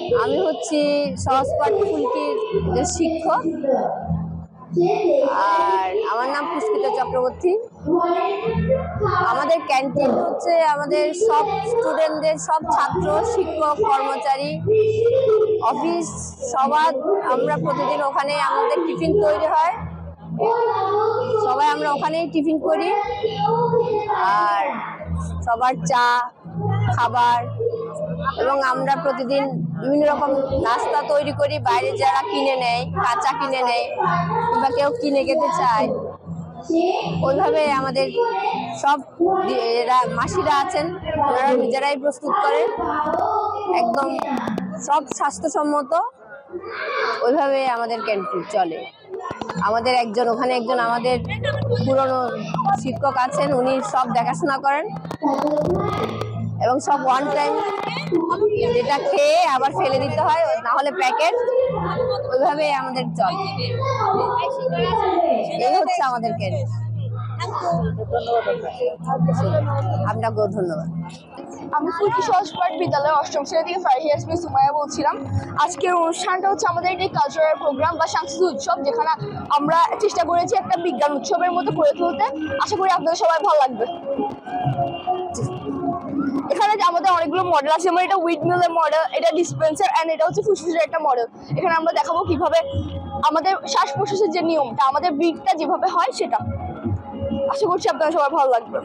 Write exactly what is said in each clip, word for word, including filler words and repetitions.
আমি হচ্ছি সহজপাঠ ফুলকির শিক্ষক, আর আমার নাম পুষ্পিতা চক্রবর্তী। আমাদের ক্যান্টিন হচ্ছে আমাদের সব স্টুডেন্টদের, সব ছাত্র, শিক্ষক, কর্মচারী, অফিস সবার আমরা প্রতিদিন ওখানে আমাদের টিফিন তৈরি হয়, সবাই আমরা ওখানেই টিফিন করি। আর সবার চা খাবার এবং আমরা প্রতিদিন বিভিন্ন রকম নাস্তা তৈরি করি, বাইরে যারা কিনে নেয়, কাঁচা কিনে নেয় কিংবা কেউ কিনে খেতে চায়, ওইভাবে আমাদের সব মাসিরা আছেন, ওনারা নিজেরাই প্রস্তুত করে, একদম সব স্বাস্থ্যসম্মত, ওইভাবে আমাদের ক্যান্টিন চলে। আমাদের একজন ওখানে একজন আমাদের পুরনো শিক্ষক আছেন, উনি সব দেখাশোনা করেন এবং সব ওয়ান টাইম যেটা খেয়ে আবার ফেলে দিতে হয়, না হলে প্যাকেট, ওইভাবে আমাদের চলে। এই হচ্ছে আমাদের ক্যান্টিন। আপনাকেও ধন্যবাদ। আমি ফুলকি সহজপাঠ বিদ্যালয় অষ্টম শ্রেণী থেকে ফারহিয়া সুমাইয়া বলছিলাম। আজকের অনুষ্ঠানটা হচ্ছে আমাদের একটি কালচারাল প্রোগ্রাম বা সাংস্কৃতিক উৎসব, যেখানে আমরা চেষ্টা করেছি একটা বিজ্ঞান উৎসবের মতো করে তুলতে। আশা করি আপনাদের সবাই ভালো লাগবে। এখানে আমাদের অনেকগুলো মডেল আছে, যেমন এটা উইড মিলের মডেল, এটা ডিসপেন্সার, অ্যান্ড এটা হচ্ছে ফুসফুসের একটা মডেল। এখানে আমরা দেখাবো কিভাবে আমাদের শ্বাস প্রশ্বাসের যে নিয়মটা, আমাদের ব্রিথটা যেভাবে হয় সেটা। আশা করছি আপনাদের সবাই ভালো লাগবে।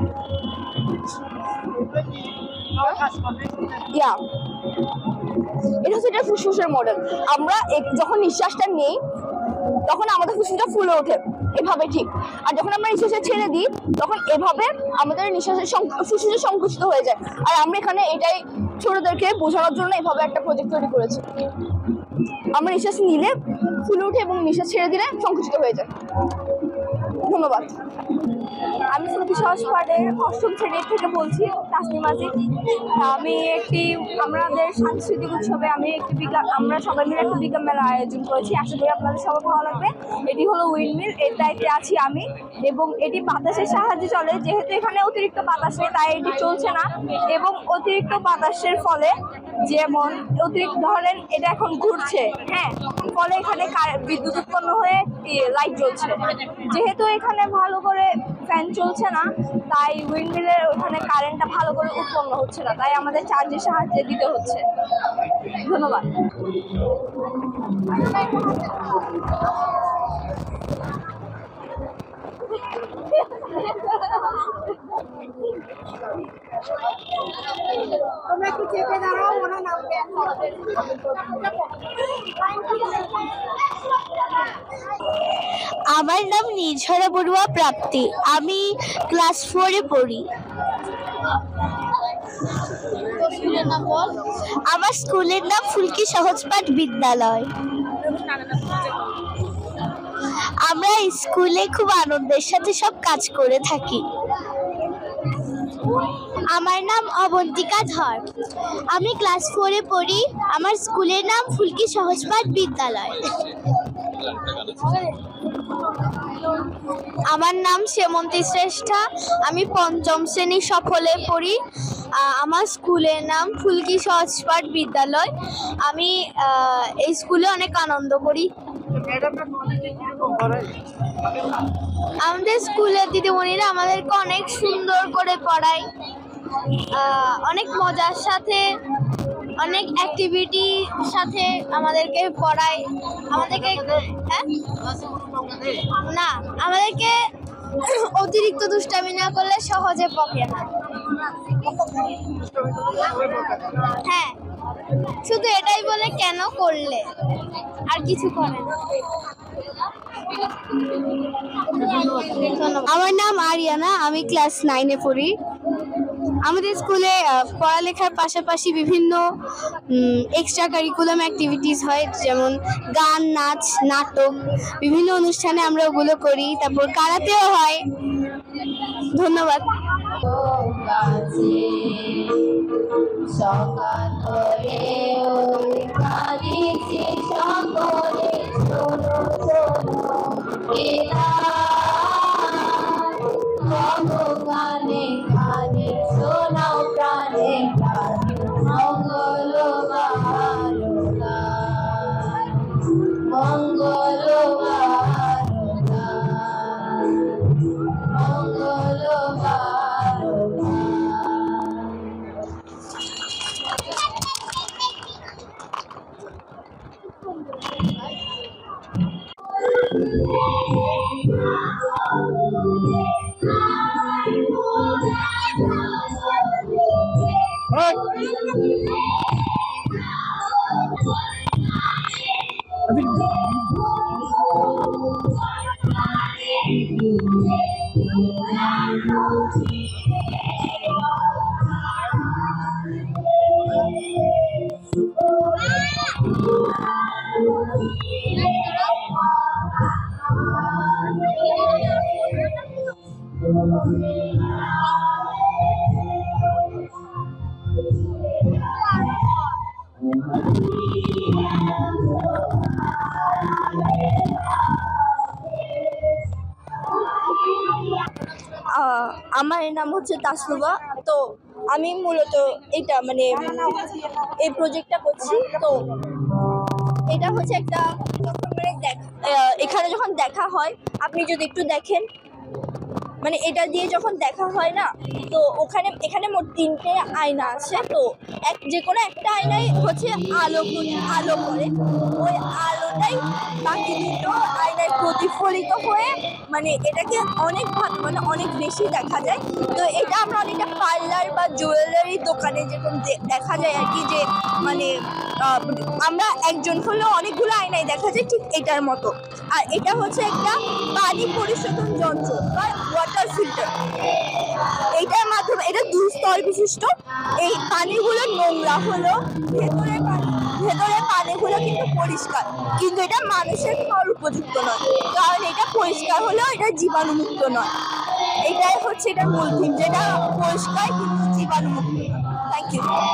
ইয়া এটা হচ্ছে এটা ফুসফুসের মডেল। আমরা যখন নিঃশ্বাসটা নেই তখন আমাদের ফুসফুসটা ফুলে ওঠে এভাবে, ঠিক। আর যখন আমরা নিঃশ্বাসটা ছেড়ে দিই তখন এভাবে আমাদের নিঃশ্বাসের ফুসফুসটা সংকুচিত হয়ে যায়। আর আমরা এখানে এটাই ছোটদেরকে বোঝানোর জন্য এভাবে একটা প্রজেক্ট তৈরি করেছি। আমরা নিঃশ্বাস নিলে ফুলে ওঠে এবং নিঃশ্বাস ছেড়ে দিলে সংকুচিত হয়ে যায়। ধন্যবাদ। আমি ফুলকি সহজপাঠের অষ্টম শ্রেণীর থেকে বলছি, তাসনিমা আজিজ। আমি একটি আমাদের সাংস্কৃতিক উৎসবে আমি একটি বিজ্ঞান আমরা সবাই মিলে একটা বিজ্ঞান মেলা আয়োজন করেছি। আশা করি আপনাদের সবার ভালো লাগবে। এটি হলো উইন্ডমিল, এর দায়িত্বে আছি আমি, এবং এটি বাতাসের সাহায্যে চলে। যেহেতু এখানে অতিরিক্ত বাতাস নেই তাই এটি চলছে না, এবং অতিরিক্ত বাতাসের ফলে যেমন অতিরিক্ত ধরেন এটা এখন ঘুরছে, হ্যাঁ, ফলে এখানে বিদ্যুৎ উৎপন্ন হয়ে লাইট জ্বলছে। যেহেতু এখানে ভালো করে ফ্যান চলছে না তাই উইন্ডমিলের ওখানে কারেন্টটা ভালো করে উৎপন্ন হচ্ছে না, তাই আমাদের চার্জের সাহায্যে দিতে হচ্ছে। ধন্যবাদ। আমার নাম নির্ঝরা বড়ুয়া প্রাপ্তি, আমি ক্লাস ফোরে পড়ি। আমার স্কুলের নাম ফুলকি সহজপাঠ বিদ্যালয়। আমরা স্কুলে খুব আনন্দের সাথে সব কাজ করে থাকি। আমার নাম অবন্তিকা ধর, আমি ক্লাস ফোরে পড়ি। আমার স্কুলের নাম ফুলকি সহজপাঠ বিদ্যালয়। আমার নাম সেমন্তী শ্রেষ্ঠা, আমি পঞ্চম শ্রেণী সফলে পড়ি। আমার স্কুলের নাম ফুলকি সহজপাঠ বিদ্যালয়। আমি এই স্কুলে অনেক আনন্দ করি। আমাদের স্কুলের দিদিমণিরা আমাদেরকে অনেক সুন্দর করে পড়ায়, অনেক মজার সাথে, অনেক অ্যাক্টিভিটির সাথে আমাদেরকে পড়ায়। আমাদেরকে হ্যাঁ না আমাদেরকে অতিরিক্ত দুষ্টামি না করলে সহজে পকে না। হ্যাঁ, শুধু এটাই বলে কেন করলে, আর কিছু করে না। আমার নাম আরিয়ানা, আমি ক্লাস নাইনে পড়ি। আমাদের স্কুলে পড়ালেখার পাশাপাশি বিভিন্ন এক্সট্রা কারিকুলাম অ্যাক্টিভিটিস হয়, যেমন গান, নাচ, নাটক, বিভিন্ন অনুষ্ঠানে আমরা ওগুলো করি। তারপর কারাতেও হয়। ধন্যবাদ। গানে গানে শোনাও প্রাণে প্রাণে মঙ্গল গান। আহ, আমার নাম হচ্ছে তাসনুবা। তো আমি মূলত এটা মানে এই প্রজেক্টটা করছি। তো এটা হচ্ছে একটা যখন মানে দেখ আহ, এখানে যখন দেখা হয়, আপনি যদি একটু দেখেন, মানে এটা দিয়ে যখন দেখা হয় না, তো ওখানে এখানে মোট তিনটে আয়না আছে। তো এক যে কোনো একটা আয়নায় হচ্ছে আলো আলো করে, ওই আলোটাই বাকি দুটো আয়নায় প্রতিফলিত হয়ে মানে এটাকে অনেক ভালো মানে অনেক বেশি দেখা যায়। তো এটা আমরা অনেকটা পার্লার বা জুয়েলারি দোকানে যেরকম দে- দেখা যায় আর কি, যে মানে আহ, আমরা একজন হলেও অনেকগুলো আয়নায় দেখা যায়, ঠিক এটার মতো। আর এটা হচ্ছে একটা পানি পরিশোধন যন্ত্র বা ওয়াটার ফিল্টার। এইটার মাধ্যমে এটা দুই স্তর বিশিষ্ট। এই পানিগুলো নোংরা হলো, ভেতরে পানি ভেতরে পানিগুলো কিন্তু পরিষ্কার, কিন্তু এটা মানুষের খাওয়ার উপযুক্ত নয়, কারণ এটা পরিষ্কার হলেও এটা জীবাণুমুক্ত নয়। এটাই হচ্ছে এটার মূল থিম, যেটা পরিষ্কার কিন্তু জীবাণুমুক্ত। Thank you.